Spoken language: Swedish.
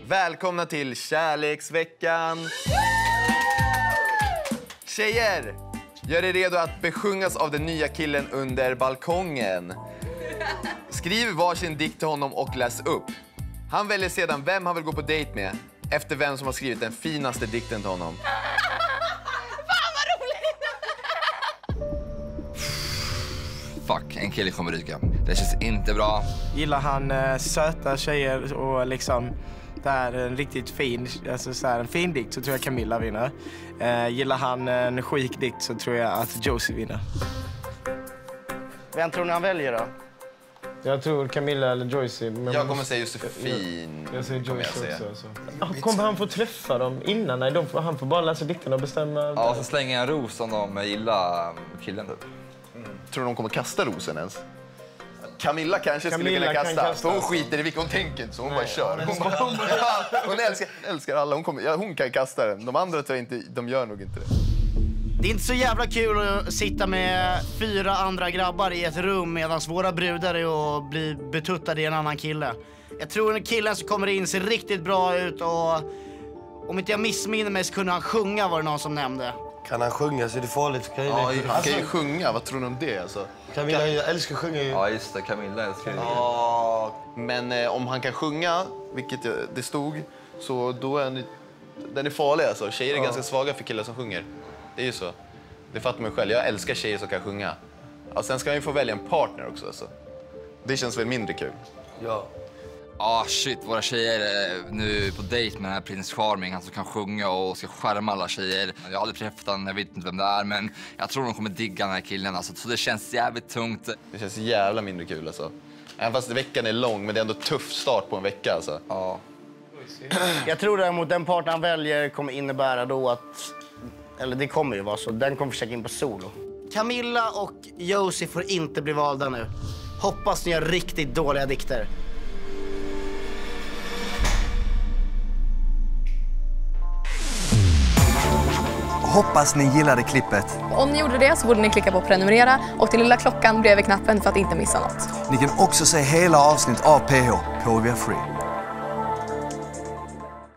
Välkomna till kärleksveckan! Tjejer, gör er redo att besjungas av den nya killen under balkongen. Skriv varsin dikt till honom och läs upp. Han väljer sedan vem han vill gå på dejt med efter vem som har skrivit den finaste dikten till honom. Fan vad roligt! Fuck, en kille kommer ryka. Det känns inte bra. Gillar han söta tjejer och liksom det är en riktigt fin, alltså så här, en fin dikt så tror jag Camilla vinner. Gillar han en sjuk dikt så tror jag att Josie vinner. Vem tror ni han väljer då? Jag tror Camilla eller Joyce. Jag kommer säga Josefin. Jag säger Joyce också. Kommer han få träffa dem innan? Nej, han får bara läsa dikten och bestämma. Ja, så slänger en ros om de gillar killen typ. Tror du de kommer kasta rosen ens? Camilla kanske skulle kunna kasta. För hon skiter i vilka hon tänker så hon bara kör. Hon älskar alla. Hon kan kasta den. De andra tror jag inte, de gör nog inte det. Det är inte så jävla kul att sitta med 4 andra grabbar i ett rum medan våra brudar är och blir betuttade i en annan kille. Jag tror den killen som kommer in ser riktigt bra ut och om inte jag missminner mig så kunde han sjunga, var det någon som nämnde. Kan han sjunga så är det farligt. Ja, han kan ju sjunga. Vad tror du om det? Alltså? Camilla älskar att sjunga ju. Ja, just det. Camilla älskar det. Ja, men om han kan sjunga, vilket det stod, så då är den är farlig alltså. Tjejer är ganska svaga för killar som sjunger. Det är ju så. Det fattar man själv. Jag älskar tjejer som kan sjunga. Och sen ska han ju få välja en partner också. Alltså. Det känns väl mindre kul. Ja. Shit, våra tjejer är nu på dejt med den här Prins Charming. Han som kan sjunga och ska skärma alla tjejer. Jag har aldrig träffat honom, jag vet inte vem det är. Men jag tror de kommer digga den här killen. Alltså. Så det känns jävligt tungt. Det känns jävla mindre kul alltså. Även fast veckan är lång, men det är ändå tuff start på en vecka alltså. Ja. Jag tror däremot den partner han väljer kommer innebära då att... Eller det kommer ju vara så. Den kommer försöka in på solo. Camilla och Josie får inte bli valda nu. Hoppas ni har riktigt dåliga dikter. Hoppas ni gillade klippet. Om ni gjorde det så borde ni klicka på prenumerera och till lilla klockan bredvid knappen för att inte missa något. Ni kan också se hela avsnitt av PH på Via Free.